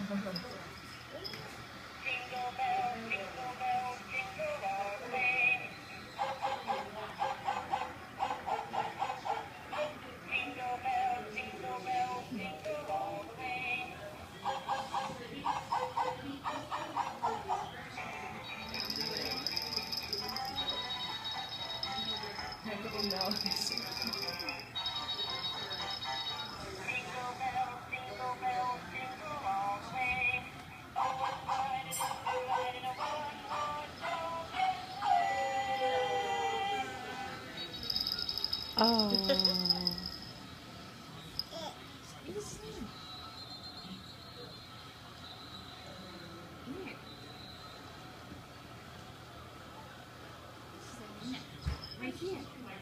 Oh. Right here.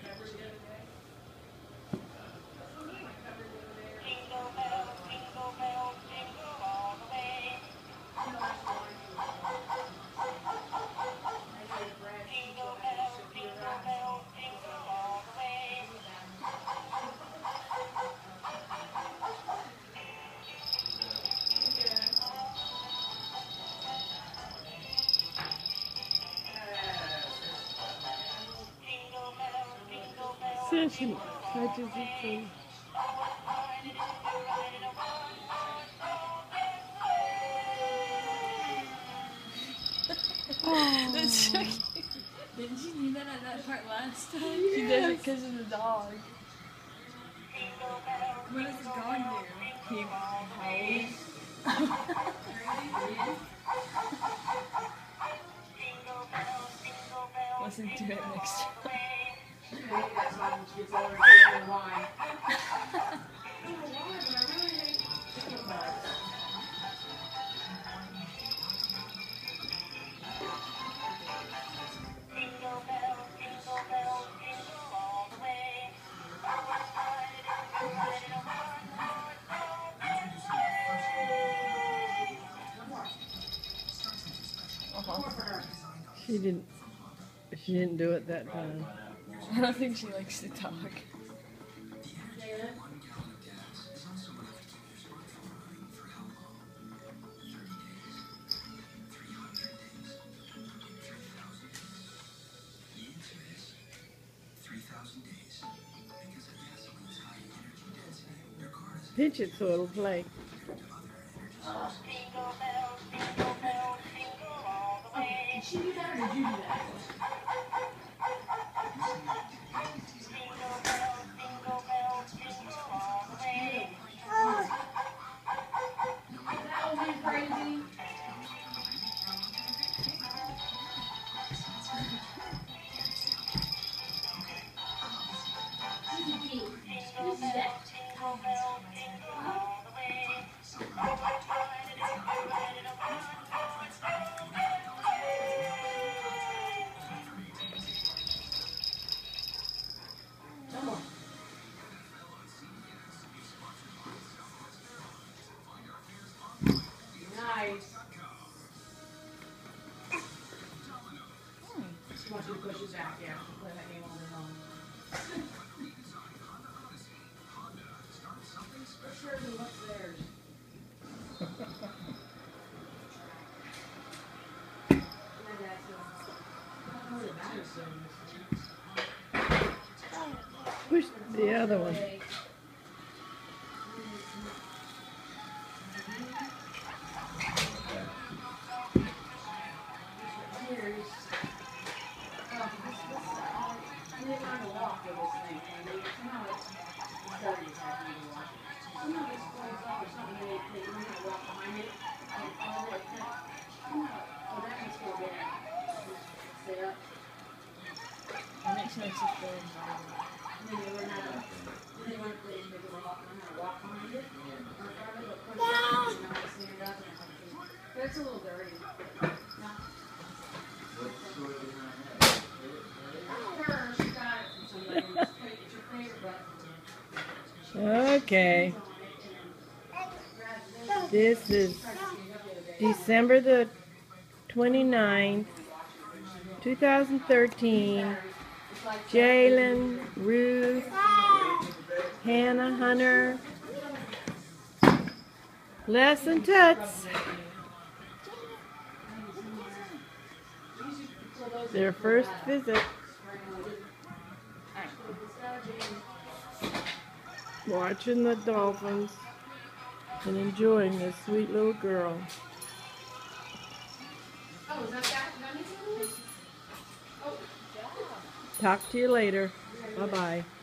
Session. Such as it's That's so cute. Didn't you do that at that part last time? She does it because of the dog. What does the dog do? He howls. Listen to it next time. That's why when she gets older, she doesn't know why. I don't know why, but I really hate it. She didn't do it that time. I don't think she likes to talk. Pinch it so it'll play. Did she do that or did you do that? That old man crazy. Who's that? Nice. She wants you to push it back, yeah. Play that game all day long. What's hers and what's theirs? My dad said, Push the other one. That makes no sense for That's a little dirty. Okay. This is December the 29th, 2013. Jalen, Ruth, Hannah, Hunter, Les and Toots. Their first visit. Watching the dolphins and enjoying this sweet little girl. Oh, is that? Talk to you later. Bye-bye.